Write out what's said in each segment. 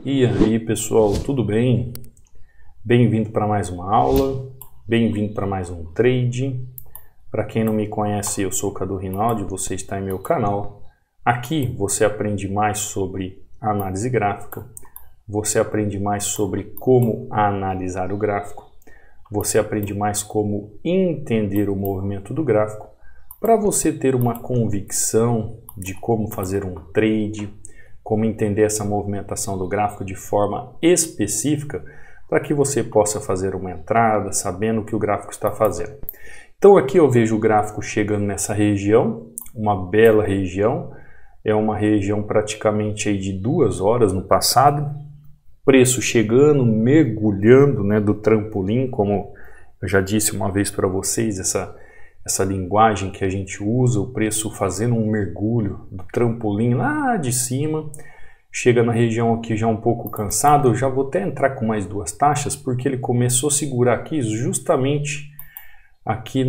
E aí pessoal, tudo bem? Bem-vindo para mais uma aula, bem-vindo para mais um trade. Para quem não me conhece, eu sou o Cadu Rinaldi, você está em meu canal. Aqui você aprende mais sobre análise gráfica, você aprende mais sobre como analisar o gráfico, você aprende mais como entender o movimento do gráfico, para você ter uma convicção de como fazer um trade, como entender essa movimentação do gráfico de forma específica, para que você possa fazer uma entrada sabendo o que o gráfico está fazendo. Então aqui eu vejo o gráfico chegando nessa região, uma bela região, é uma região praticamente aí de 2 horas no passado, preço chegando, mergulhando, né, do trampolim, como eu já disse uma vez para vocês, essa linguagem que a gente usa, o preço fazendo um mergulho do trampolim lá de cima, chega na região aqui já um pouco cansado. Eu já vou até entrar com mais 2 taxas, porque ele começou a segurar aqui justamente aqui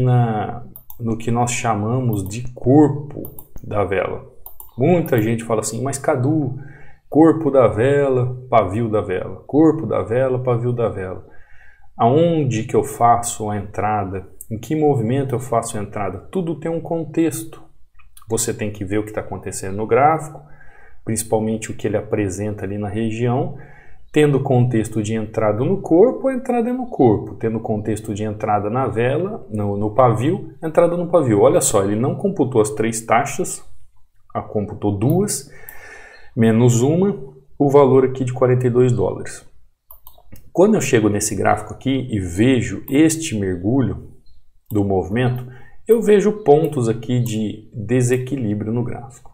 no que nós chamamos de corpo da vela. Muita gente fala assim, mas Cadu, corpo da vela, pavio da vela, corpo da vela, pavio da vela. Aonde que eu faço a entrada? Em que movimento eu faço a entrada? Tudo tem um contexto. Você tem que ver o que está acontecendo no gráfico, principalmente o que ele apresenta ali na região. Tendo contexto de entrada no corpo, a entrada é no corpo. Tendo contexto de entrada na vela, no pavio, entrada no pavio. Olha só, ele não computou as 3 taxas, computou 2, menos uma, o valor aqui de 42 dólares. Quando eu chego nesse gráfico aqui e vejo este mergulho do movimento, eu vejo pontos aqui de desequilíbrio no gráfico.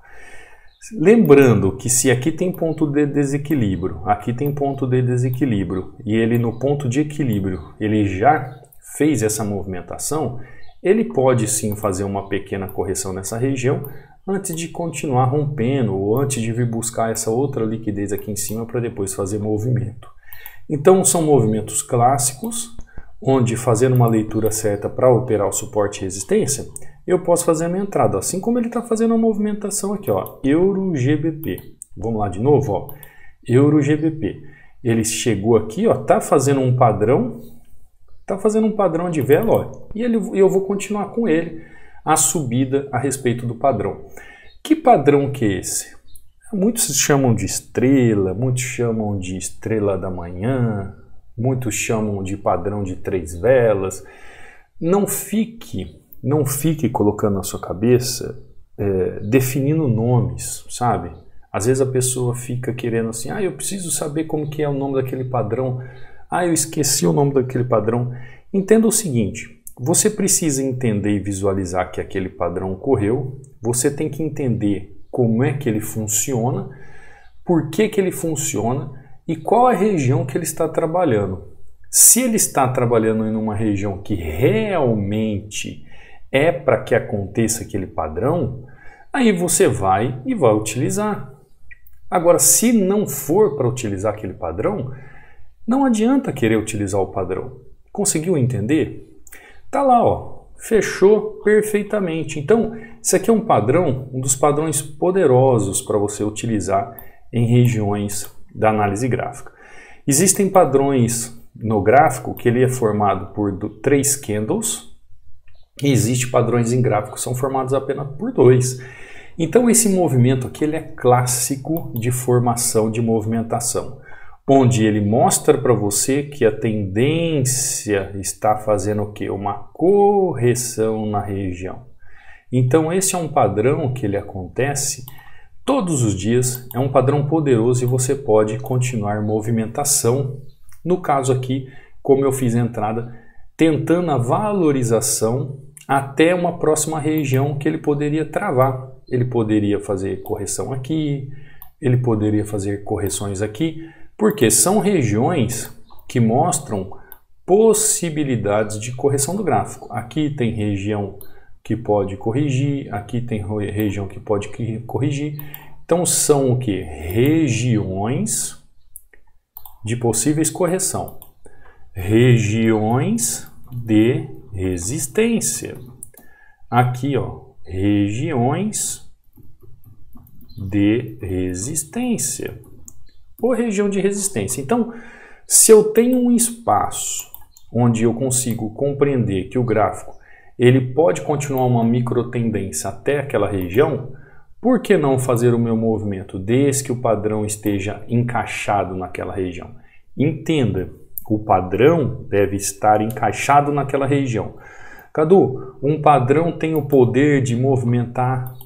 Lembrando que se aqui tem ponto de desequilíbrio, aqui tem ponto de desequilíbrio, e ele no ponto de equilíbrio, ele já fez essa movimentação, ele pode sim fazer uma pequena correção nessa região, antes de continuar rompendo, ou antes de vir buscar essa outra liquidez aqui em cima para depois fazer movimento. Então são movimentos clássicos, onde fazendo uma leitura certa para operar o suporte e resistência, eu posso fazer a minha entrada, assim como ele está fazendo a movimentação aqui, ó, Euro-GBP. Vamos lá de novo, ó, Euro-GBP. Ele chegou aqui, ó, tá fazendo um padrão de vela, ó, e eu vou continuar com ele a subida a respeito do padrão. Que padrão que é esse? Muitos chamam de estrela, muitos chamam de estrela da manhã, muitos chamam de padrão de 3 velas. Não fique colocando na sua cabeça, definindo nomes, sabe? Às vezes a pessoa fica querendo assim, eu preciso saber como que é o nome daquele padrão, eu esqueci o nome daquele padrão. Entenda o seguinte, você precisa entender e visualizar que aquele padrão ocorreu, você tem que entender como é que ele funciona, por que que ele funciona e qual a região que ele está trabalhando. Se ele está trabalhando em uma região que realmente é para que aconteça aquele padrão, aí você vai utilizar. Agora, se não for para utilizar aquele padrão, não adianta querer utilizar o padrão. Conseguiu entender? Tá lá, ó, fechou perfeitamente. Então, isso aqui é um padrão, um dos padrões poderosos para você utilizar em regiões da análise gráfica. Existem padrões no gráfico que ele é formado por 3 candles e existem padrões em gráfico que são formados apenas por 2. Então esse movimento aqui ele é clássico de formação de movimentação, onde ele mostra para você que a tendência está fazendo o quê? Uma correção na região. Então esse é um padrão que ele acontece todos os dias, é um padrão poderoso e você pode continuar movimentação. No caso aqui, como eu fiz a entrada, tentando a valorização até uma próxima região que ele poderia travar. Ele poderia fazer correção aqui, ele poderia fazer correções aqui, porque são regiões que mostram possibilidades de correção do gráfico. Aqui tem região que pode corrigir, aqui tem região que pode corrigir. Então são o que? Regiões de possíveis correção. Regiões de resistência. Aqui, ó, regiões de resistência. ou região de resistência. Então, se eu tenho um espaço onde eu consigo compreender que o gráfico ele pode continuar uma micro tendência até aquela região, por que não fazer o meu movimento desde que o padrão esteja encaixado naquela região? Entenda, o padrão deve estar encaixado naquela região. Cadu, um padrão tem o poder de movimentar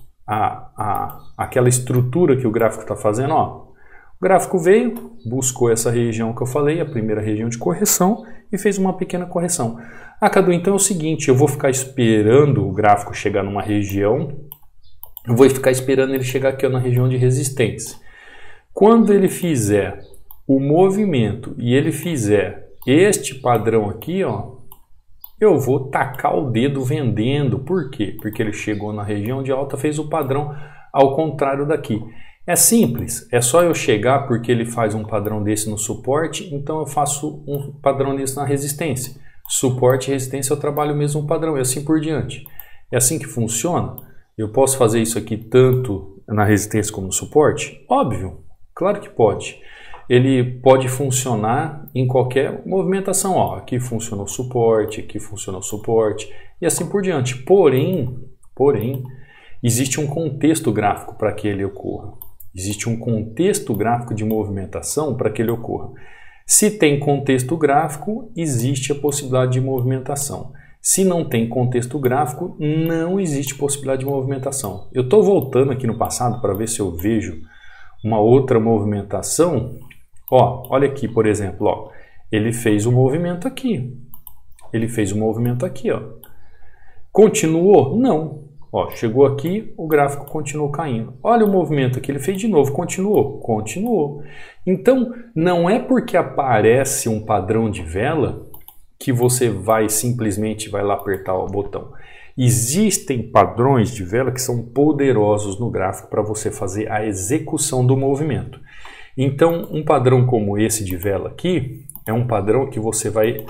aquela estrutura que o gráfico está fazendo? Ó, o gráfico veio, buscou essa região que eu falei, a primeira região de correção, e fez uma pequena correção. Ah, Cadu, então é o seguinte, eu vou ficar esperando o gráfico chegar numa região, eu vou ficar esperando ele chegar aqui na região de resistência. Quando ele fizer o movimento e ele fizer este padrão aqui, ó, eu vou tacar o dedo vendendo. Por quê? Porque ele chegou na região de alta, fez o padrão ao contrário daqui. É simples, é só eu chegar porque ele faz um padrão desse no suporte, então eu faço um padrão desse na resistência. Suporte e resistência eu trabalho o mesmo padrão e assim por diante. É assim que funciona? Eu posso fazer isso aqui tanto na resistência como no suporte? Óbvio, claro que pode. Ele pode funcionar em qualquer movimentação. Ó, aqui funciona o suporte, aqui funciona o suporte e assim por diante. Porém, existe um contexto gráfico para que ele ocorra. Existe um contexto gráfico de movimentação para que ele ocorra. Se tem contexto gráfico, existe a possibilidade de movimentação. Se não tem contexto gráfico, não existe possibilidade de movimentação. Eu estou voltando aqui no passado para ver se eu vejo uma outra movimentação. Ó, olha aqui, por exemplo, ó, ele fez o movimento aqui. Ele fez o movimento aqui, ó. Continuou? Não. Ó, chegou aqui, o gráfico continuou caindo. Olha o movimento que ele fez de novo, continuou? Continuou. Então, não é porque aparece um padrão de vela que você simplesmente vai lá apertar o botão. Existem padrões de vela que são poderosos no gráfico para você fazer a execução do movimento. Então, um padrão como esse de vela aqui é um padrão que você vai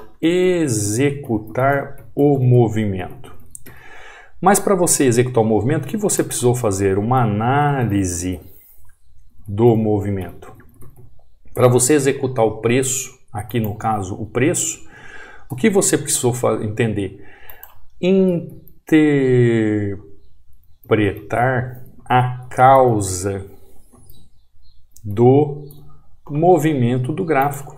executar o movimento. Mas para você executar o movimento, o que você precisou fazer? Uma análise do movimento. Para você executar o preço, aqui no caso o preço, o que você precisou entender? Interpretar a causa do movimento do gráfico.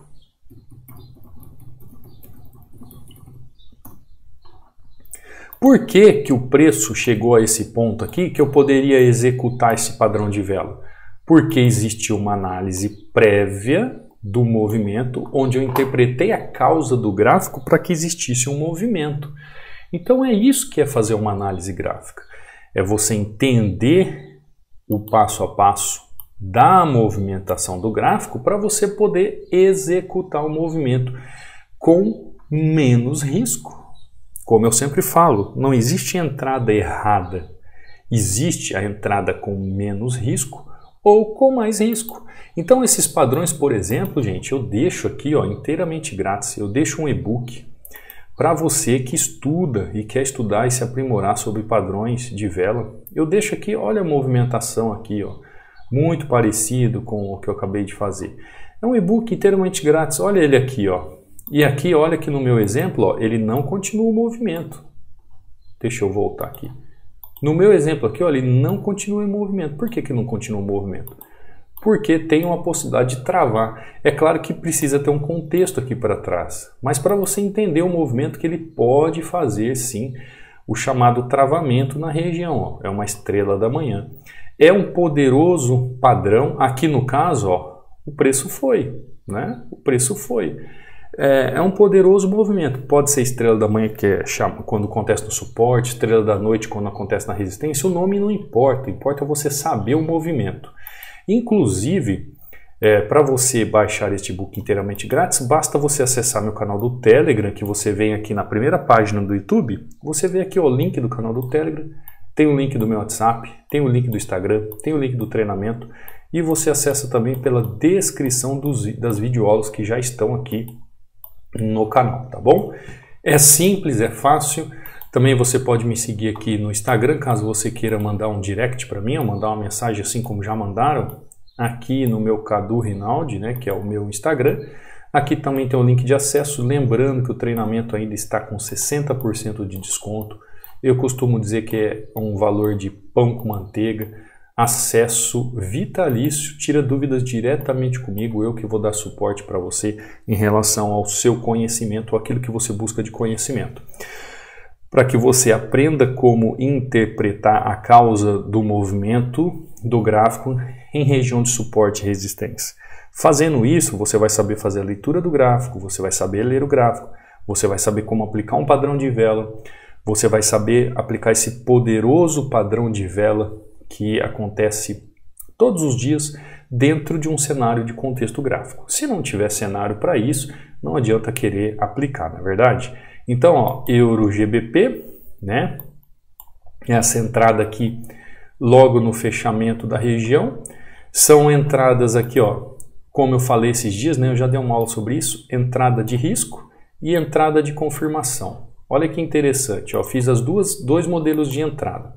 Por que que o preço chegou a esse ponto aqui que eu poderia executar esse padrão de vela? Porque existiu uma análise prévia do movimento onde eu interpretei a causa do gráfico para que existisse um movimento. Então é isso que é fazer uma análise gráfica. É você entender o passo a passo da movimentação do gráfico para você poder executar o movimento com menos risco. Como eu sempre falo, não existe entrada errada. Existe a entrada com menos risco ou com mais risco. Então esses padrões, por exemplo, gente, eu deixo aqui ó, inteiramente grátis. Eu deixo um e-book para você que estuda e quer estudar e se aprimorar sobre padrões de vela. Eu deixo aqui, olha a movimentação aqui, ó, muito parecido com o que eu acabei de fazer. É um e-book inteiramente grátis. Olha ele aqui, ó. E aqui, olha que no meu exemplo, ó, ele não continua o movimento. Deixa eu voltar aqui. No meu exemplo aqui, ó, ele não continua em movimento. Por que que não continua o movimento? Porque tem uma possibilidade de travar. É claro que precisa ter um contexto aqui para trás. Mas para você entender o movimento que ele pode fazer, sim, o chamado travamento na região. Ó, é uma estrela da manhã. É um poderoso padrão. Aqui no caso, ó, o preço foi, né? O preço foi. É um poderoso movimento. Pode ser estrela da manhã, que é quando acontece no suporte, estrela da noite quando acontece na resistência. O nome não importa, importa você saber o movimento. Inclusive, para você baixar este e-book inteiramente grátis, basta você acessar meu canal do Telegram, que você vem aqui na primeira página do YouTube, você vê aqui o link do canal do Telegram, tem o link do meu WhatsApp, tem o link do Instagram, tem o link do treinamento, e você acessa também pela descrição das videoaulas que já estão aqui no canal, tá bom? É simples, é fácil. Também você pode me seguir aqui no Instagram, caso você queira mandar um direct para mim, ou mandar uma mensagem assim como já mandaram. aqui no meu Cadu Rinaldi, né, que é o meu Instagram. Aqui também tem o link de acesso, lembrando que o treinamento ainda está com 60% de desconto. Eu costumo dizer que é um valor de pão com manteiga, acesso vitalício, tira dúvidas diretamente comigo, eu que vou dar suporte para você em relação ao seu conhecimento, aquilo que você busca de conhecimento. Para que você aprenda como interpretar a causa do movimento do gráfico em região de suporte e resistência. Fazendo isso, você vai saber fazer a leitura do gráfico, você vai saber ler o gráfico, você vai saber como aplicar um padrão de vela, você vai saber aplicar esse poderoso padrão de vela que acontece todos os dias dentro de um cenário de contexto gráfico. Se não tiver cenário para isso, não adianta querer aplicar, não é verdade? Então, ó, Euro-GBP, né? Essa entrada aqui logo no fechamento da região. São entradas aqui, ó, como eu falei esses dias, né? Eu já dei uma aula sobre isso, entrada de risco e entrada de confirmação. Olha que interessante, ó, fiz dois modelos de entrada.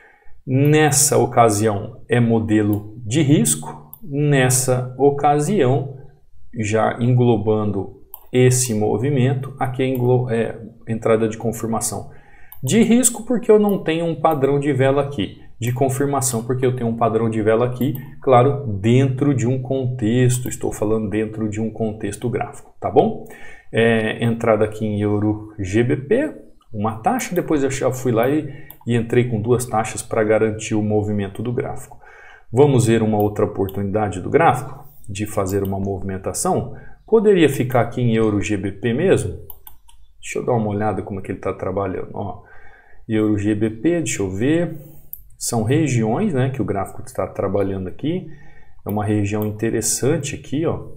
Nessa ocasião é modelo de risco, nessa ocasião, já englobando esse movimento, aqui é entrada de confirmação. De risco porque eu não tenho um padrão de vela aqui. De confirmação porque eu tenho um padrão de vela aqui, claro, dentro de um contexto, estou falando dentro de um contexto gráfico, tá bom? Entrada aqui em Euro-GBP, uma taxa, depois eu já fui lá e entrei com duas taxas para garantir o movimento do gráfico. Vamos ver uma outra oportunidade do gráfico de fazer uma movimentação? Poderia ficar aqui em Euro-GBP mesmo? Deixa eu dar uma olhada como é que ele está trabalhando. Ó, Euro-GBP, deixa eu ver. São regiões, né, que o gráfico está trabalhando aqui. É uma região interessante aqui, ó.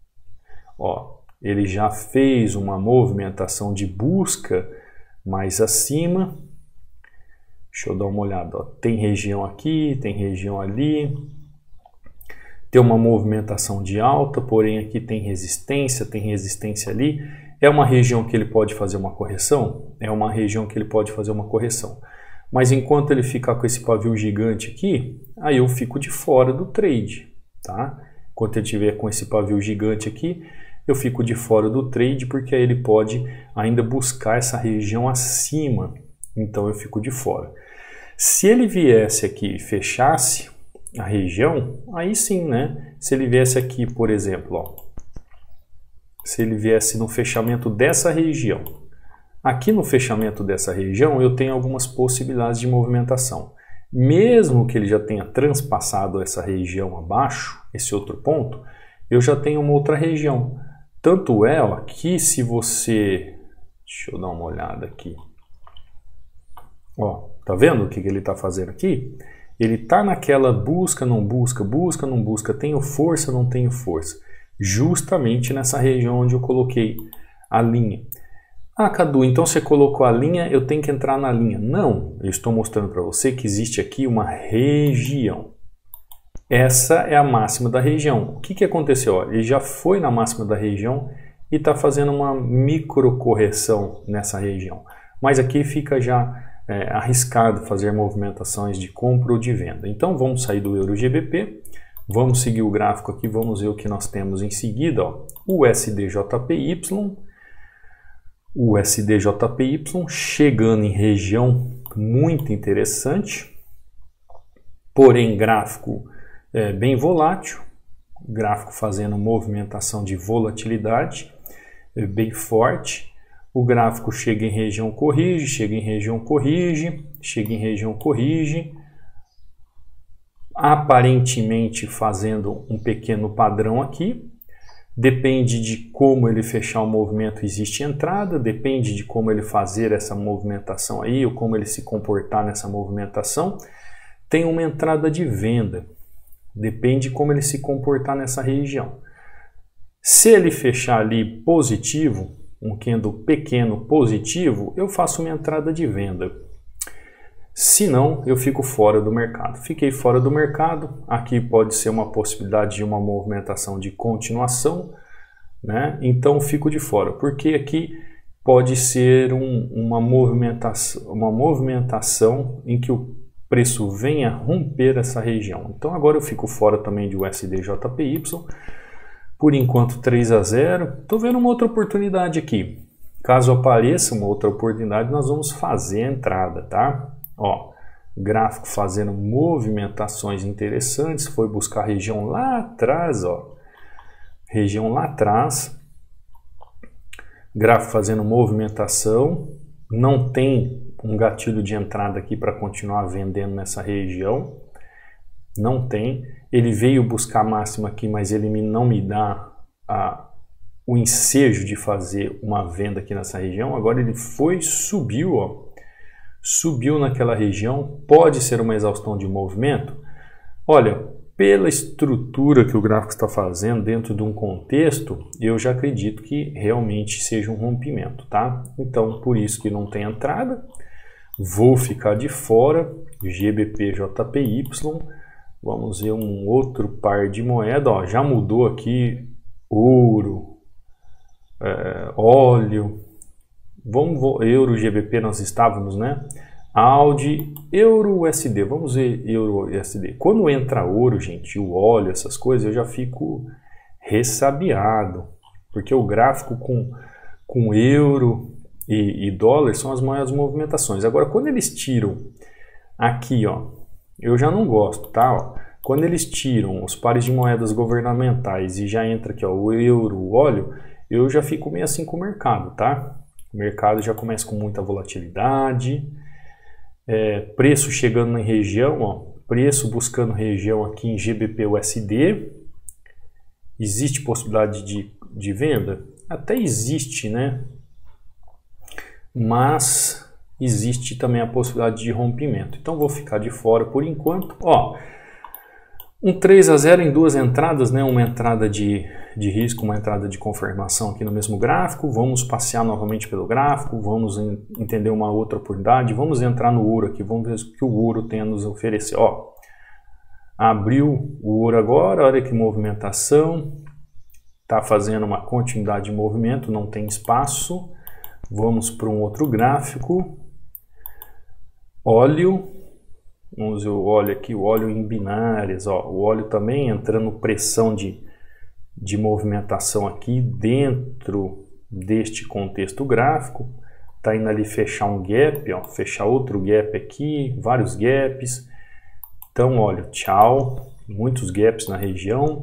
Ó, ele já fez uma movimentação de busca mais acima. Deixa eu dar uma olhada. Ó. Tem região aqui, tem região ali. Tem uma movimentação de alta, porém aqui tem resistência ali. É uma região que ele pode fazer uma correção? É uma região que ele pode fazer uma correção. Mas enquanto ele ficar com esse pavio gigante aqui, aí eu fico de fora do trade, tá? Enquanto ele tiver com esse pavio gigante aqui, eu fico de fora do trade, porque aí ele pode ainda buscar essa região acima, então eu fico de fora. Se ele viesse aqui e fechasse a região, aí sim, né? Se ele viesse aqui, por exemplo, ó, se ele viesse no fechamento dessa região, aqui no fechamento dessa região eu tenho algumas possibilidades de movimentação. Mesmo que ele já tenha transpassado essa região abaixo, esse outro ponto, eu já tenho uma outra região. Tanto é, ó, que se você... Deixa eu dar uma olhada aqui. Ó, tá vendo o que ele está fazendo aqui? Ele está naquela busca, não busca, busca, não busca, tenho força, não tenho força. Justamente nessa região onde eu coloquei a linha. Ah, Cadu, então você colocou a linha, eu tenho que entrar na linha. Não, eu estou mostrando para você que existe aqui uma região. Essa é a máxima da região. O que aconteceu? Ó, ele já foi na máxima da região e está fazendo uma microcorreção nessa região. Mas aqui fica já arriscado fazer movimentações de compra ou de venda. Então vamos sair do Euro-GBP, vamos seguir o gráfico aqui, vamos ver o que nós temos em seguida. Ó, o USD-JPY. O USD-JPY chegando em região muito interessante, porém gráfico bem volátil, gráfico fazendo movimentação de volatilidade bem forte. O gráfico chega em região, corrige, chega em região, corrige, chega em região, corrige, aparentemente fazendo um pequeno padrão aqui. Depende de como ele fechar o movimento, existe entrada, depende de como ele fazer essa movimentação aí, ou como ele se comportar nessa movimentação, tem uma entrada de venda, depende de como ele se comportar nessa região. Se ele fechar ali positivo, um candle pequeno positivo, eu faço uma entrada de venda. Se não, eu fico fora do mercado. Fiquei fora do mercado, aqui pode ser uma possibilidade de uma movimentação de continuação, né? Então fico de fora, porque aqui pode ser uma movimentação em que o preço venha romper essa região. Então agora eu fico fora também de USD JPY. Por enquanto 3 a 0. Estou vendo uma outra oportunidade aqui. Caso apareça uma outra oportunidade, nós vamos fazer a entrada, tá? Ó, gráfico fazendo movimentações interessantes. Foi buscar a região lá atrás, ó. Região lá atrás. Gráfico fazendo movimentação. Não tem um gatilho de entrada aqui para continuar vendendo nessa região. Não tem. Ele veio buscar a máxima aqui, mas ele não me dá o ensejo de fazer uma venda aqui nessa região. Agora ele subiu, ó. Subiu naquela região. Pode ser uma exaustão de movimento? Olha, pela estrutura que o gráfico está fazendo dentro de um contexto, eu já acredito que realmente seja um rompimento, tá? Então, por isso que não tem entrada. Vou ficar de fora. GBP JPY. Vamos ver um outro par de moeda. Ó, já mudou aqui ouro, óleo. Euro GBP nós estávamos, né? AUD, Euro USD. Vamos ver Euro USD. Quando entra ouro, gente, o óleo, essas coisas, eu já fico ressabiado. Porque o gráfico com euro e dólar são as maiores movimentações. Agora, quando eles tiram aqui, ó, eu já não gosto, tá? Ó, quando eles tiram os pares de moedas governamentais e já entra aqui, ó, o euro, o óleo, eu já fico meio assim com o mercado, tá? O mercado já começa com muita volatilidade. Preço chegando na região, ó, preço buscando região aqui em GBP USD. Existe possibilidade de venda? Até existe, né? Mas existe também a possibilidade de rompimento. Então vou ficar de fora por enquanto. Ó, um 3 a 0 em duas entradas, né? Uma entrada de risco, uma entrada de confirmação aqui no mesmo gráfico. Vamos passear novamente pelo gráfico, vamos entender uma outra oportunidade. Vamos entrar no ouro aqui, vamos ver o que o ouro tem a nos oferecer. Ó, abriu o ouro agora, olha que movimentação. Está fazendo uma continuidade de movimento, não tem espaço. Vamos para um outro gráfico. Óleo. Vamos ver o óleo aqui, o óleo em binárias. Ó, o óleo também entrando pressão de movimentação aqui dentro deste contexto gráfico. Está indo ali fechar um gap, ó, fechar outro gap aqui, vários gaps. Então, olha, tchau. Muitos gaps na região.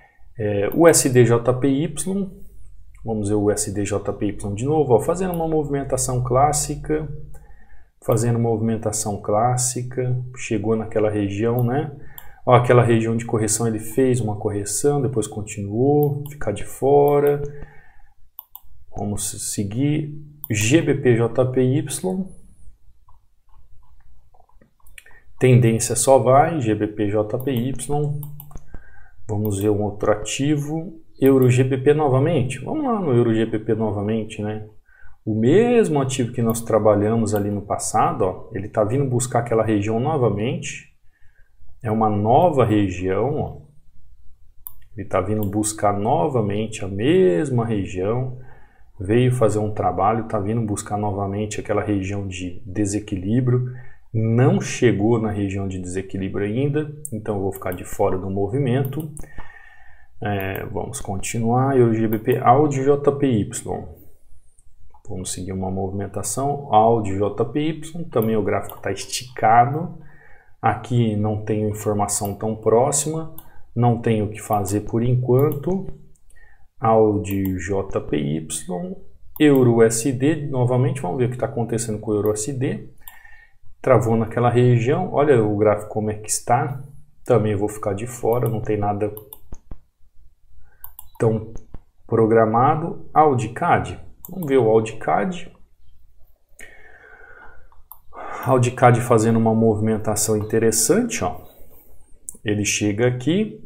USDJPY. Vamos ver o USDJPY de novo, ó, fazendo uma movimentação clássica. Fazendo movimentação clássica, chegou naquela região, né? Ó, aquela região de correção ele fez uma correção, depois continuou, ficar de fora. Vamos seguir. GBPJPY. Tendência só vai, GBPJPY. Vamos ver um outro ativo. EuroGBP novamente. Vamos lá no EuroGBP novamente, né? O mesmo ativo que nós trabalhamos ali no passado, ó, ele está vindo buscar aquela região novamente. É uma nova região. Ó. Ele está vindo buscar novamente a mesma região. Veio fazer um trabalho, está vindo buscar novamente aquela região de desequilíbrio. Não chegou na região de desequilíbrio ainda, então eu vou ficar de fora do movimento. Vamos continuar. EuroGBP AUD JPY. Vamos seguir uma movimentação, AUD JPY, também o gráfico está esticado, aqui não tenho informação tão próxima, não tenho o que fazer por enquanto, AUD JPY, EURUSD, novamente, vamos ver o que está acontecendo com o EURUSD, travou naquela região, olha o gráfico como é que está, também vou ficar de fora, não tem nada tão programado, AUD-CAD. Vamos ver o AUD-CAD. AUD-CAD fazendo uma movimentação interessante, ó. Ele chega aqui,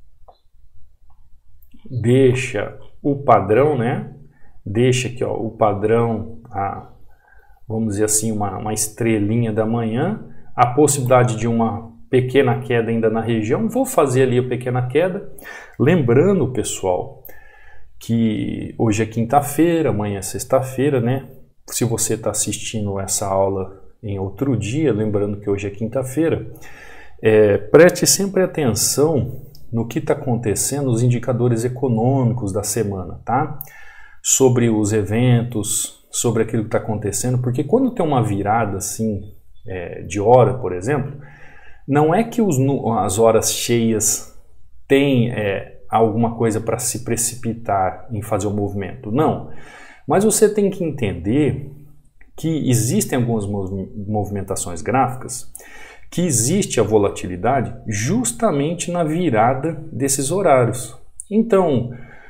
deixa o padrão, né? Deixa aqui, ó, o padrão, vamos dizer assim, uma estrelinha da manhã. A possibilidade de uma pequena queda ainda na região. Vou fazer ali a pequena queda. Lembrando, pessoal, que hoje é quinta-feira, amanhã é sexta-feira, né? Se você está assistindo essa aula em outro dia, lembrando que hoje é quinta-feira, preste sempre atenção no que está acontecendo, os indicadores econômicos da semana, tá? Sobre os eventos, sobre aquilo que está acontecendo, porque quando tem uma virada assim, de hora, por exemplo, não é que as horas cheias têm alguma coisa para se precipitar em fazer o movimento, não. Mas você tem que entender que existem algumas movimentações gráficas, que existe a volatilidade justamente na virada desses horários. Então,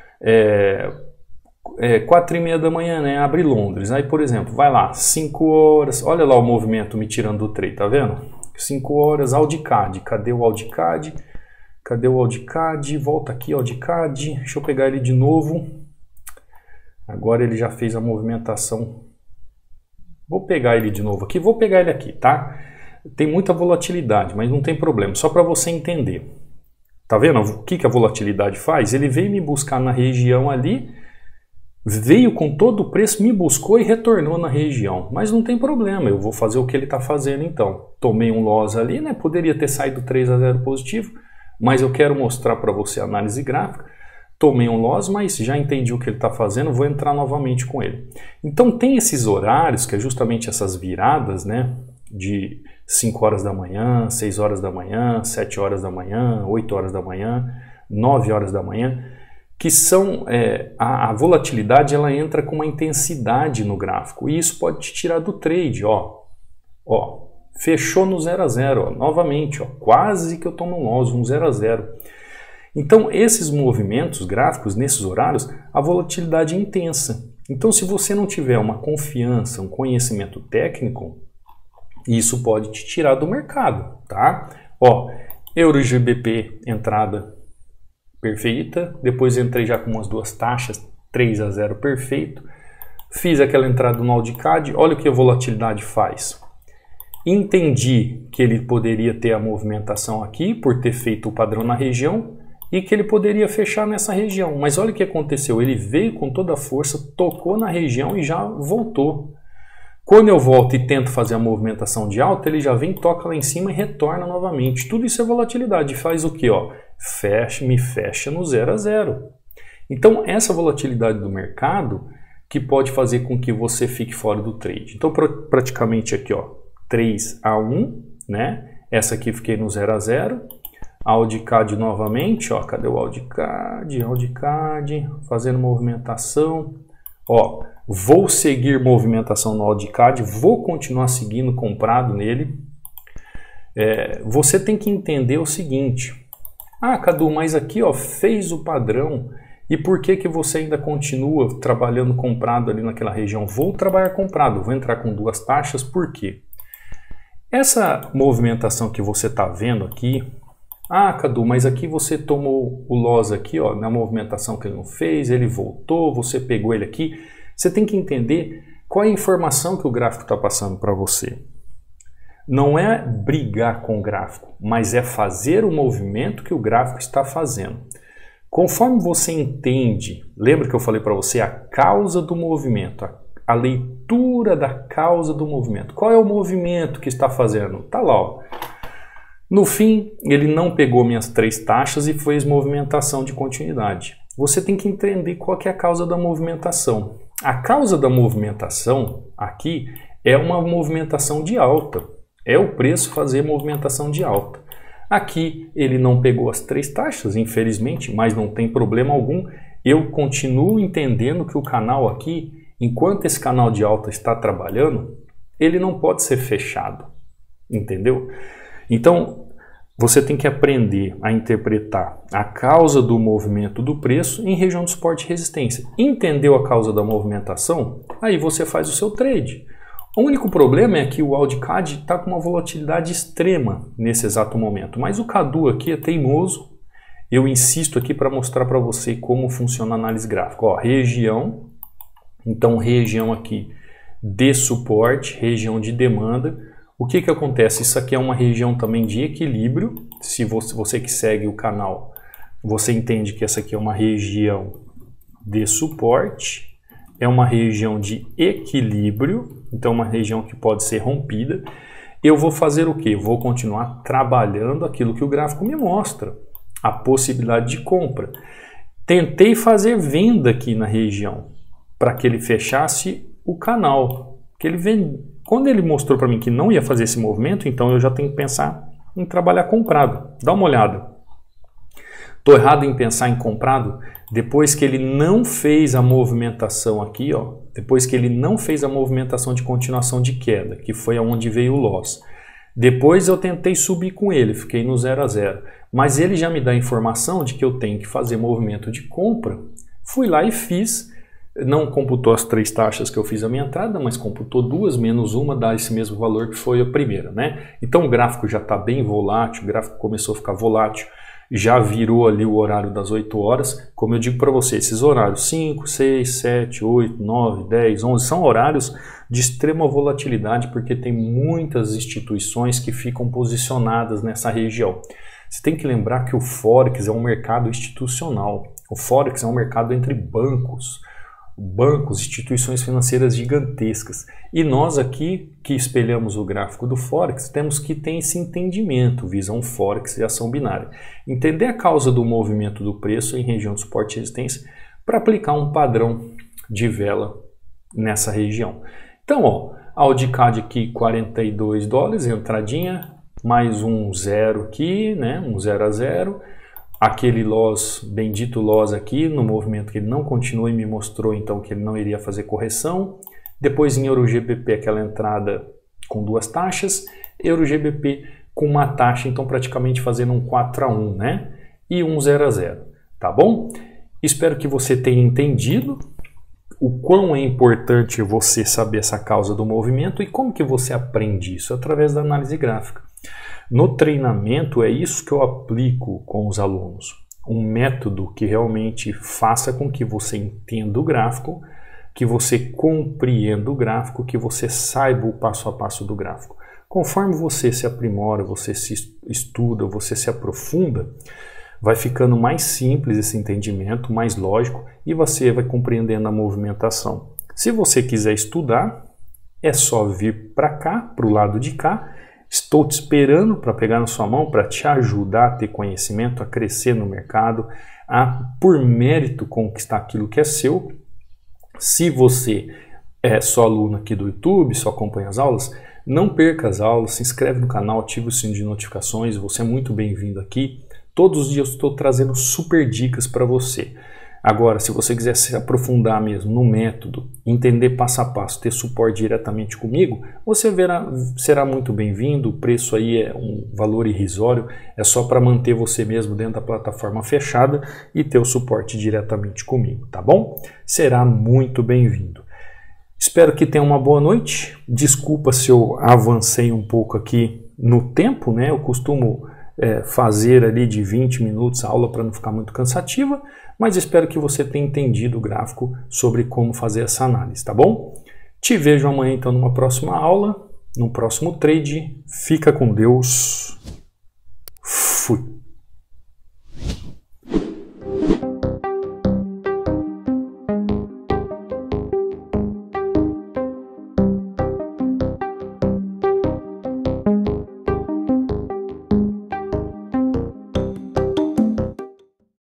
4h30 da manhã, né, abre Londres. Aí, por exemplo, vai lá, 5 horas, olha lá o movimento me tirando do trade, tá vendo? 5 horas, Audicad, cadê o Audicad? Cadê o Audicad? Volta aqui, Audicad, deixa eu pegar ele de novo. Agora ele já fez a movimentação. Vou pegar ele de novo aqui, vou pegar ele aqui, tá? Tem muita volatilidade, mas não tem problema, só para você entender. Tá vendo o que a volatilidade faz? Ele veio me buscar na região ali, veio com todo o preço, me buscou e retornou na região. Mas não tem problema, eu vou fazer o que ele está fazendo então. Tomei um loss ali, né? Poderia ter saído 3-0 positivo, mas eu quero mostrar para você a análise gráfica. Tomei um loss, mas já entendi o que ele está fazendo, vou entrar novamente com ele. Então tem esses horários, que é justamente essas viradas, né? De 5 horas da manhã, 6 horas da manhã, 7 horas da manhã, 8 horas da manhã, 9 horas da manhã, que são, a volatilidade ela entra com uma intensidade no gráfico, e isso pode te tirar do trade, ó, fechou no 0 a 0, ó, novamente, ó, quase que eu tomo um loss, um 0 a 0. Então esses movimentos gráficos, nesses horários, a volatilidade é intensa. Então se você não tiver uma confiança, um conhecimento técnico, isso pode te tirar do mercado, tá? Ó, EURGBP entrada perfeita, depois entrei já com umas duas taxas, 3 a 0 perfeito, fiz aquela entrada no Audicad, olha o que a volatilidade faz. Entendi que ele poderia ter a movimentação aqui, por ter feito o padrão na região, e que ele poderia fechar nessa região, mas olha o que aconteceu, ele veio com toda a força, tocou na região e já voltou. Quando eu volto e tento fazer a movimentação de alta, ele já vem, toca lá em cima e retorna novamente. Tudo isso é volatilidade. Faz o quê? Ó, me fecha no 0 a 0. Então, essa volatilidade do mercado que pode fazer com que você fique fora do trade. Então, praticamente aqui, ó, 3 a 1, né? Essa aqui fiquei no 0 a 0. Audicad novamente, ó, cadê o Audicad? Audicad, fazendo movimentação. Ó, vou seguir movimentação no Audicad, vou continuar seguindo comprado nele. Você tem que entender o seguinte. Ah, Cadu, mas aqui ó, fez o padrão. E por que você ainda continua trabalhando comprado ali naquela região? Vou trabalhar comprado, vou entrar com duas taxas, por quê? Essa movimentação que você está vendo aqui, ah, Cadu, mas aqui você tomou o loss aqui, ó, na movimentação que ele não fez, ele voltou, você pegou ele aqui. Você tem que entender qual é a informação que o gráfico está passando para você. Não é brigar com o gráfico, mas é fazer o movimento que o gráfico está fazendo. Conforme você entende, lembra que eu falei para você a causa do movimento, a leitura da causa do movimento. Qual é o movimento que está fazendo? Tá lá, ó. No fim, ele não pegou minhas 3 taxas e fez movimentação de continuidade. Você tem que entender qual que é a causa da movimentação. A causa da movimentação aqui é uma movimentação de alta. É o preço fazer movimentação de alta. Aqui ele não pegou as 3 taxas, infelizmente, mas não tem problema algum. Eu continuo entendendo que o canal aqui, enquanto esse canal de alta está trabalhando, ele não pode ser fechado. Entendeu? Então, você tem que aprender a interpretar a causa do movimento do preço em região de suporte e resistência. Entendeu a causa da movimentação? Aí você faz o seu trade. O único problema é que o Audicad está com uma volatilidade extrema nesse exato momento. Mas o Cadu aqui é teimoso. Eu insisto aqui para mostrar para você como funciona a análise gráfica. Ó, região, então região aqui de suporte, região de demanda. O que acontece? Isso aqui é uma região também de equilíbrio. Se você que segue o canal, você entende que essa aqui é uma região de suporte, é uma região de equilíbrio então uma região que pode ser rompida. Eu vou fazer o quê? Eu vou continuar trabalhando aquilo que o gráfico me mostra, a possibilidade de compra. Tentei fazer venda aqui na região para que ele fechasse o canal. Quando ele mostrou para mim que não ia fazer esse movimento, então eu já tenho que pensar em trabalhar comprado. Dá uma olhada. Estou errado em pensar em comprado? Depois que ele não fez a movimentação aqui, ó, depois que ele não fez a movimentação de continuação de queda, que foi aonde veio o loss. Depois eu tentei subir com ele, fiquei no 0 a 0. Mas ele já me dá a informação de que eu tenho que fazer movimento de compra. Fui lá e fiz. Não computou as 3 taxas que eu fiz a minha entrada, mas computou 2 menos uma, dá esse mesmo valor que foi a primeira, né? Então o gráfico já está bem volátil, o gráfico começou a ficar volátil, já virou ali o horário das 8 horas. Como eu digo para você, esses horários 5, 6, 7, 8, 9, 10, 11 são horários de extrema volatilidade porque tem muitas instituições que ficam posicionadas nessa região. Você tem que lembrar que o Forex é um mercado institucional. O Forex é um mercado entre bancos, instituições financeiras gigantescas. E nós aqui, que espelhamos o gráfico do Forex, temos que ter esse entendimento, visão Forex e ação binária. Entender a causa do movimento do preço em região de suporte e resistência para aplicar um padrão de vela nessa região. Então, ó, Audicad aqui 42 dólares, entradinha, mais um 0 aqui, né, um 0 a 0. Aquele loss, bendito loss aqui, no movimento que ele não continua e me mostrou então que ele não iria fazer correção. Depois em EURO-GBP aquela entrada com 2 taxas, EURO-GBP com uma taxa, então praticamente fazendo um 4 a 1, né? E um 0 a 0, tá bom? Espero que você tenha entendido o quão é importante você saber essa causa do movimento e como que você aprende isso através da análise gráfica. No treinamento é isso que eu aplico com os alunos, um método que realmente faça com que você entenda o gráfico, que você compreenda o gráfico, que você saiba o passo a passo do gráfico. Conforme você se aprimora, você se estuda, você se aprofunda, vai ficando mais simples esse entendimento, mais lógico, e você vai compreendendo a movimentação. Se você quiser estudar, é só vir para cá, para o lado de cá. Estou te esperando para pegar na sua mão, para te ajudar a ter conhecimento, a crescer no mercado, a, por mérito, conquistar aquilo que é seu. Se você é só aluno aqui do YouTube, só acompanha as aulas, não perca as aulas, se inscreve no canal, ativa o sino de notificações, você é muito bem-vindo aqui. Todos os dias eu estou trazendo super dicas para você. Agora, se você quiser se aprofundar mesmo no método, entender passo a passo, ter suporte diretamente comigo, você será muito bem-vindo. O preço aí é um valor irrisório, é só para manter você mesmo dentro da plataforma fechada e ter o suporte diretamente comigo, tá bom? Será muito bem-vindo. Espero que tenha uma boa noite. Desculpa se eu avancei um pouco aqui no tempo, né? Eu costumo fazer ali de 20 minutos a aula para não ficar muito cansativa, mas espero que você tenha entendido o gráfico sobre como fazer essa análise, tá bom? Te vejo amanhã então numa próxima aula, no próximo trade. Fica com Deus.